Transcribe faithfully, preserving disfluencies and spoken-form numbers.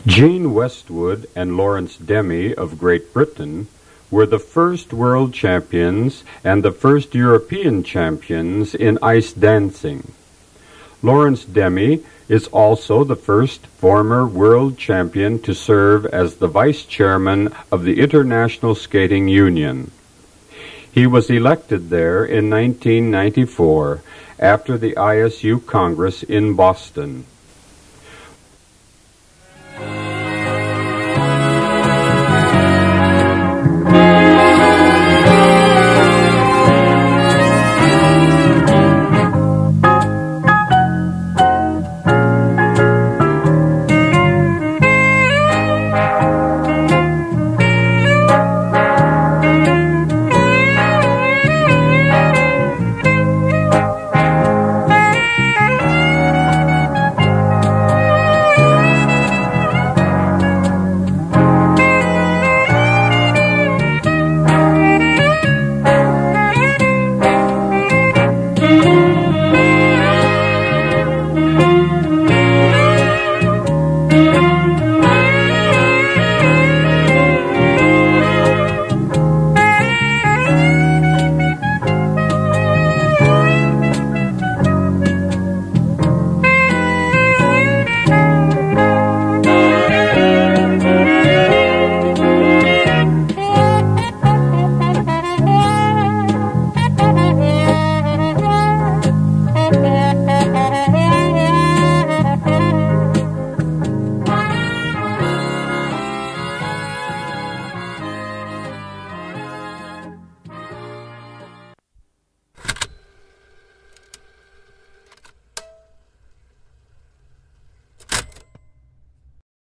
Jean Westwood and Lawrence Demmy of Great Britain were the first world champions and the first European champions in ice dancing. Lawrence Demmy is also the first former world champion to serve as the vice chairman of the International Skating Union. He was elected there in nineteen ninety-four after the I S U Congress in Boston.